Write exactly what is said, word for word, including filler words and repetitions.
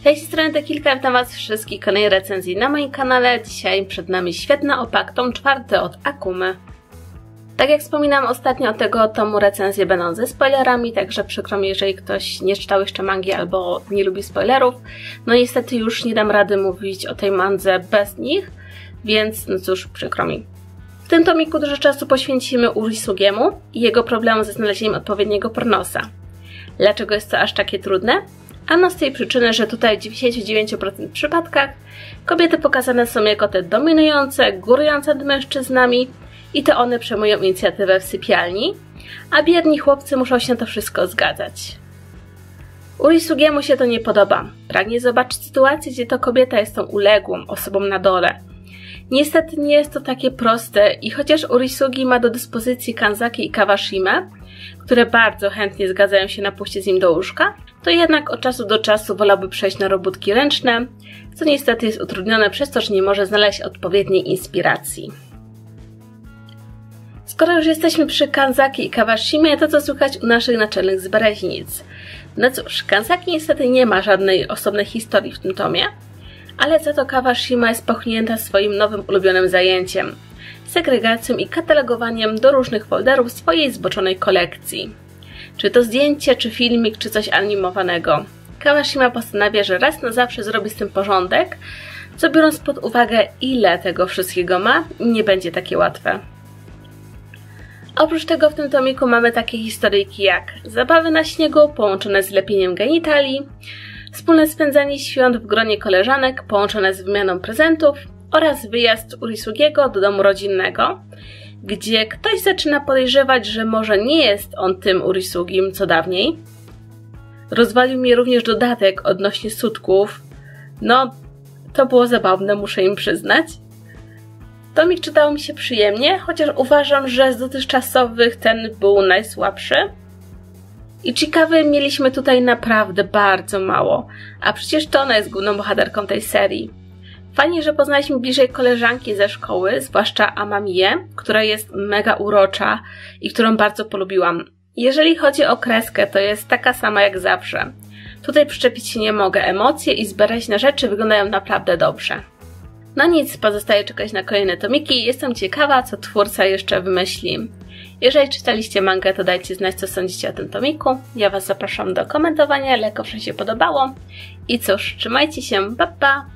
Hej, z strony Dekilka, witam Was wszystkich w kolejnej recenzji na moim kanale. Dzisiaj przed nami świetna opak, tom czwarty od Akumy. Tak jak wspominałam ostatnio, tego tomu recenzje będą ze spoilerami, także przykro mi, jeżeli ktoś nie czytał jeszcze mangi albo nie lubi spoilerów. No niestety już nie dam rady mówić o tej mandze bez nich, więc no cóż, przykro mi. W tym tomiku dużo czasu poświęcimy Urisugiemu i jego problemom ze znalezieniem odpowiedniego pornosa. Dlaczego jest to aż takie trudne? Ano z tej przyczyny, że tutaj w dziewięćdziesięciu dziewięciu procent przypadkach kobiety pokazane są jako te dominujące, górujące nad mężczyznami i to one przejmują inicjatywę w sypialni, a biedni chłopcy muszą się na to wszystko zgadzać. Urisugiemu się to nie podoba. Pragnie zobaczyć sytuację, gdzie to kobieta jest tą uległą osobą na dole. Niestety nie jest to takie proste i chociaż Urisugi ma do dyspozycji Kanzaki i Kawashimę, które bardzo chętnie zgadzają się na pójście z nim do łóżka, to jednak od czasu do czasu wolałby przejść na robótki ręczne, co niestety jest utrudnione przez to, że nie może znaleźć odpowiedniej inspiracji. Skoro już jesteśmy przy Kanzaki i Kawashimie, to co słychać u naszych naczelnych zbereźnic? No cóż, Kanzaki niestety nie ma żadnej osobnej historii w tym tomie, ale za to Kawashima jest pochłonięta swoim nowym ulubionym zajęciem – segregacją i katalogowaniem do różnych folderów swojej zboczonej kolekcji. Czy to zdjęcie, czy filmik, czy coś animowanego. Kawashima postanawia, że raz na zawsze zrobi z tym porządek, co biorąc pod uwagę ile tego wszystkiego ma, nie będzie takie łatwe. Oprócz tego w tym tomiku mamy takie historyjki jak zabawy na śniegu połączone z lepieniem genitali, wspólne spędzanie świąt w gronie koleżanek połączone z wymianą prezentów oraz wyjazd Urisugiego do domu rodzinnego, gdzie ktoś zaczyna podejrzewać, że może nie jest on tym Urisugim co dawniej. Rozwalił mnie również dodatek odnośnie sutków. No, to było zabawne, muszę im przyznać. Tomik czytało mi się przyjemnie, chociaż uważam, że z dotychczasowych ten był najsłabszy. I ciekawe, mieliśmy tutaj naprawdę bardzo mało, a przecież to ona jest główną bohaterką tej serii. Fajnie, że poznaliśmy bliżej koleżanki ze szkoły, zwłaszcza Amamię, która jest mega urocza i którą bardzo polubiłam. Jeżeli chodzi o kreskę, to jest taka sama jak zawsze. Tutaj przyczepić się nie mogę, emocje i zbereźne rzeczy wyglądają naprawdę dobrze. No nic, pozostaje czekać na kolejne tomiki. Jestem ciekawa, co twórca jeszcze wymyśli. Jeżeli czytaliście mangę, to dajcie znać, co sądzicie o tym tomiku. Ja Was zapraszam do komentowania, jak wam się podobało. I cóż, trzymajcie się, pa pa!